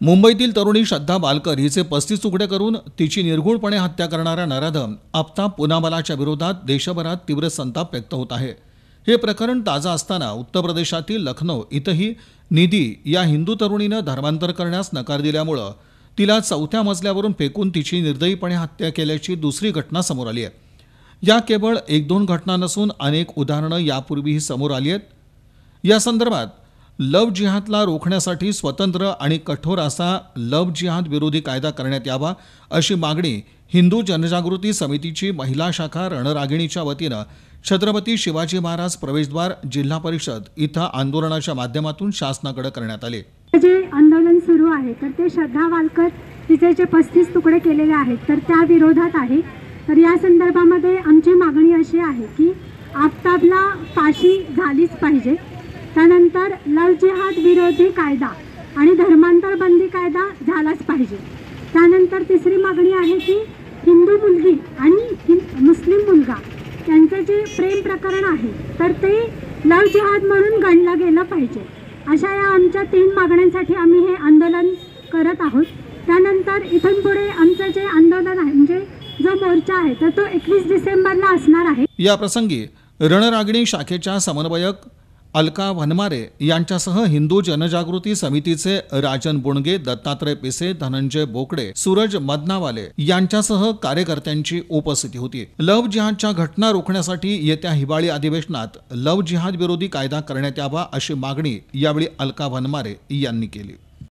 मुंबईतील तरुणी श्रद्धा बालकर हिचे 35 तुकडे करून तिची निर्घुणपणे हत्या करणारा नराधम आफताब पुनावालाच्या विरोधात देशभरात तीव्र संताप व्यक्त होत आहे। हे प्रकरण ताजं असताना उत्तर प्रदेशातील लखनौ इथंही निधी या हिंदू तरुणीनं धर्मांतर करण्यास नकार दिल्यामुळे तिला 4थ्या मजल्यावरून फेकून तिची निर्दयीपणे हत्या केल्याची दुसरी घटना समोर आली आहे। या केवळ 1-2 घटना नसून अनेक उदाहरणं यापूर्वीही समोर आली आहेत। या संदर्भात लव जिहादला रोखण्यासाठी स्वतंत्र आणि कठोर असा लव जिहाद विरोधी कायदा करण्यात यावा अशी मागणी हिंदू जनजागृती समितीची महिला शाखा रणरागिणीच्या वतीनं छत्रपती शिवाजी महाराज प्रवेशद्वार जिल्हा परिषद इथं आंदोलनाच्या माध्यमातून शासनाकडे करण्यात आले। जे आंदोलन सुरू आहे तर ते श्रद्धा बालकर तिचे जे 35 तुकडे केलेले आहेत तर त्या विरोधात आहे। तर या संदर्भामध्ये आमची मागणी अशी आहे की आफताबला फाशी झालीच पाहिजे। त्यानंतर लव जिहाद विरोधी कायदा आणि धर्मांतर बंदी कायदा झालाच पाहिजे। त्यानंतर तिसरी मागणी आहे की हिंदू मुलगी आणि मुस्लिम मुलगा यांचे जे प्रेम प्रकरण आहे तर ते लव जिहाद म्हणून गणलं गेलं पाहिजे। अशा या आमच्या 3 मागण्यांसाठी आम्ही हे आंदोलन करत आहोत। त्यानंतर इथून पुढे आमचं जे आंदोलन आहे म्हणजे जो मोर्चा आहे तर तो 21 डिसेंबरला असणार आहे। या प्रसंगी रणरागिणी शाखेच्या समन्वयक अलका वनमारे यांच्यासह हिंदू जनजागृती समितीचे राजन बुणगे, दत्तात्रय पिसे, धनंजय बोकडे, सूरज मदनावाले यांच्यासह कार्यकर्त्यांची उपस्थिती होती। लव जिहादच्या घटना रोखण्यासाठी येत्या हिवाळी अधिवेशनात लव जिहाद विरोधी कायदा करण्यात यावा अशी मागणी यावेळी अलका वनमारे यांनी केली।